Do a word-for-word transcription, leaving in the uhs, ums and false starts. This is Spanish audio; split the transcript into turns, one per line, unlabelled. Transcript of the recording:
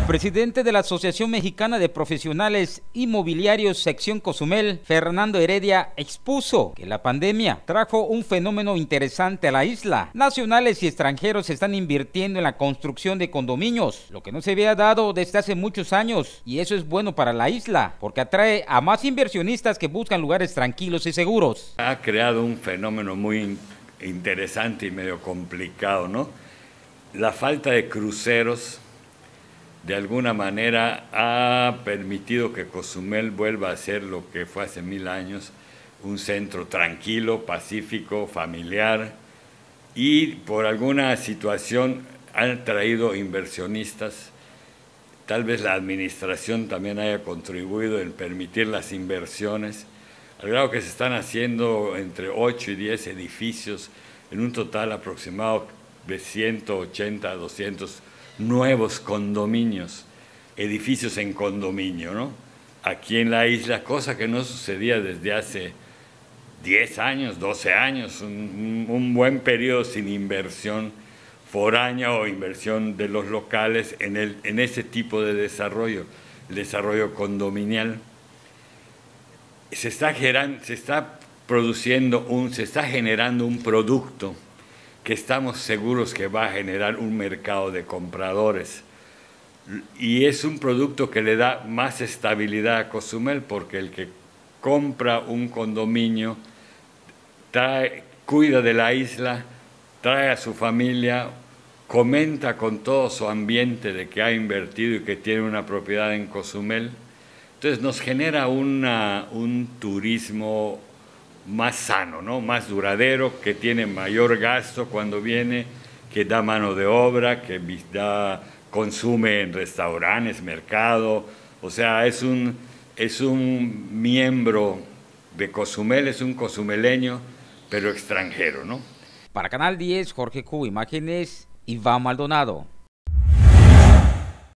presidente de la Asociación Mexicana de Profesionales Inmobiliarios Sección Cozumel, Fernando Heredia, expuso que la pandemia trajo un fenómeno interesante a la isla. Nacionales y extranjeros están invirtiendo en la construcción de condominios, lo que no se había dado desde hace muchos años, y eso es bueno para la isla, porque atrae a más inversionistas que buscan lugares tranquilos y seguros.
Ha creado un fenómeno muy interesante y medio complicado, ¿no? La falta de cruceros de alguna manera ha permitido que Cozumel vuelva a ser lo que fue hace mil años, un centro tranquilo, pacífico, familiar, y por alguna situación han traído inversionistas. Tal vez la administración también haya contribuido en permitir las inversiones, al grado que se están haciendo entre ocho y diez edificios en un total aproximado de ciento ochenta a doscientos nuevos condominios, edificios en condominio, ¿no? Aquí en la isla, cosa que no sucedía desde hace diez años, doce años, un, un buen periodo sin inversión foránea o inversión de los locales en, el, en ese tipo de desarrollo, el desarrollo condominial. Se está, generando, se está produciendo un, se está generando un producto que estamos seguros que va a generar un mercado de compradores. Y es un producto que le da más estabilidad a Cozumel, porque el que compra un condominio trae, cuida de la isla, trae a su familia, comenta con todo su ambiente de que ha invertido y que tiene una propiedad en Cozumel. Entonces nos genera una, un turismo más sano, ¿no? Más duradero, que tiene mayor gasto cuando viene, que da mano de obra, que da, consume en restaurantes, mercado. O sea, es un, es un miembro de Cozumel, es un cozumeleño, pero extranjero, ¿no?
Para Canal diez, Jorge Q, imágenes, Iván Maldonado.